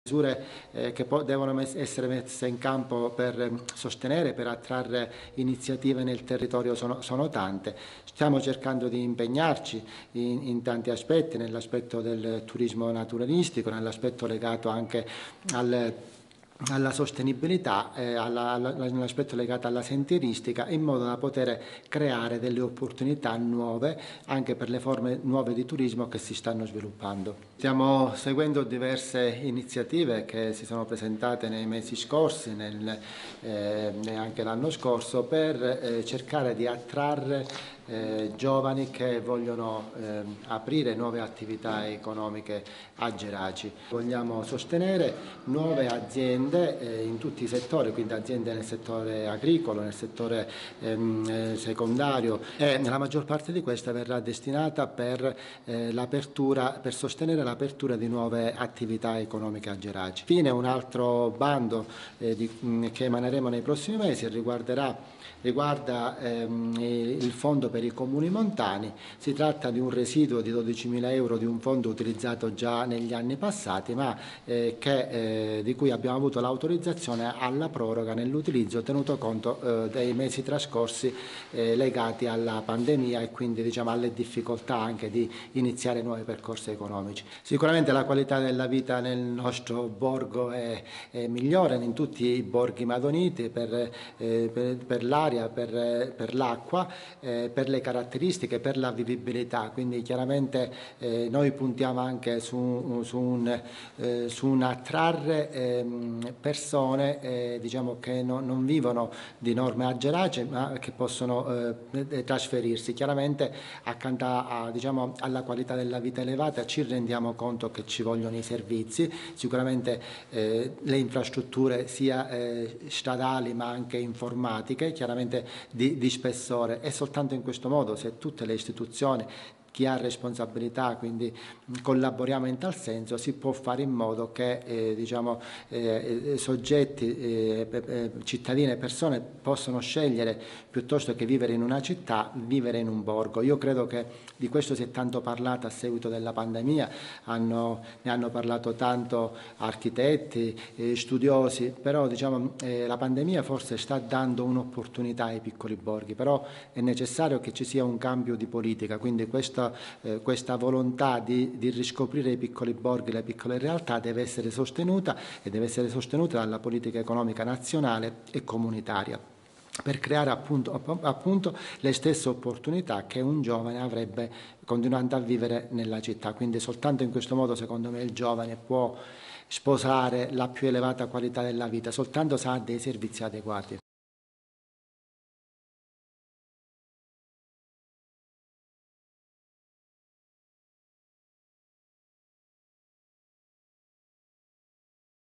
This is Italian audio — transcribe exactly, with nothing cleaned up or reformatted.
Misure eh, che devono mes essere messe in campo per eh, sostenere, per attrarre iniziative nel territorio sono, sono tante. Stiamo cercando di impegnarci in, in tanti aspetti, nell'aspetto del turismo naturalistico, nell'aspetto legato anche al alla sostenibilità, eh, all'aspetto legato alla sentieristica, in modo da poter creare delle opportunità nuove anche per le forme nuove di turismo che si stanno sviluppando. Stiamo seguendo diverse iniziative che si sono presentate nei mesi scorsi nel, eh, e anche l'anno scorso per eh, cercare di attrarre Eh, giovani che vogliono eh, aprire nuove attività economiche a Geraci. Vogliamo sostenere nuove aziende eh, in tutti i settori, quindi aziende nel settore agricolo, nel settore ehm, eh, secondario, e la maggior parte di questa verrà destinata per, eh, l'apertura, per sostenere l'apertura di nuove attività economiche a Geraci. Infine un altro bando eh, di, mh, che emaneremo nei prossimi mesi riguarderà, riguarda ehm, il fondo per i comuni montani. Si tratta di un residuo di dodicimila euro di un fondo utilizzato già negli anni passati, ma eh, che, eh, di cui abbiamo avuto l'autorizzazione alla proroga nell'utilizzo, tenuto conto eh, dei mesi trascorsi eh, legati alla pandemia e quindi diciamo, alle difficoltà anche di iniziare nuovi percorsi economici. Sicuramente la qualità della vita nel nostro borgo è, è migliore in tutti i borghi madoniti per, eh, per, per l'aria, per, per l'acqua, eh, per le caratteristiche, per la vivibilità, quindi chiaramente eh, noi puntiamo anche su, su, un, eh, su un attrarre eh, persone eh, diciamo che no, non vivono di norme a Gerace ma che possono eh, trasferirsi. Chiaramente accanto a, diciamo, alla qualità della vita elevata ci rendiamo conto che ci vogliono i servizi, sicuramente eh, le infrastrutture sia eh, stradali ma anche informatiche, chiaramente di, di spessore, e soltanto in questo modo, se tutte le istituzioni, chi ha responsabilità, quindi collaboriamo in tal senso, si può fare in modo che eh, diciamo, eh, soggetti, eh, cittadini e persone possano scegliere, piuttosto che vivere in una città, vivere in un borgo. Io credo che di questo si è tanto parlato a seguito della pandemia, hanno, ne hanno parlato tanto architetti, eh, studiosi, però diciamo, eh, la pandemia forse sta dando un'opportunità ai piccoli borghi, però è necessario che ci sia un cambio di politica, quindi questa Eh, questa volontà di, di riscoprire i piccoli borghi, le piccole realtà deve essere sostenuta e deve essere sostenuta dalla politica economica nazionale e comunitaria, per creare appunto, appunto le stesse opportunità che un giovane avrebbe continuando a vivere nella città. Quindi soltanto in questo modo, secondo me, il giovane può sposare la più elevata qualità della vita, soltanto se ha dei servizi adeguati.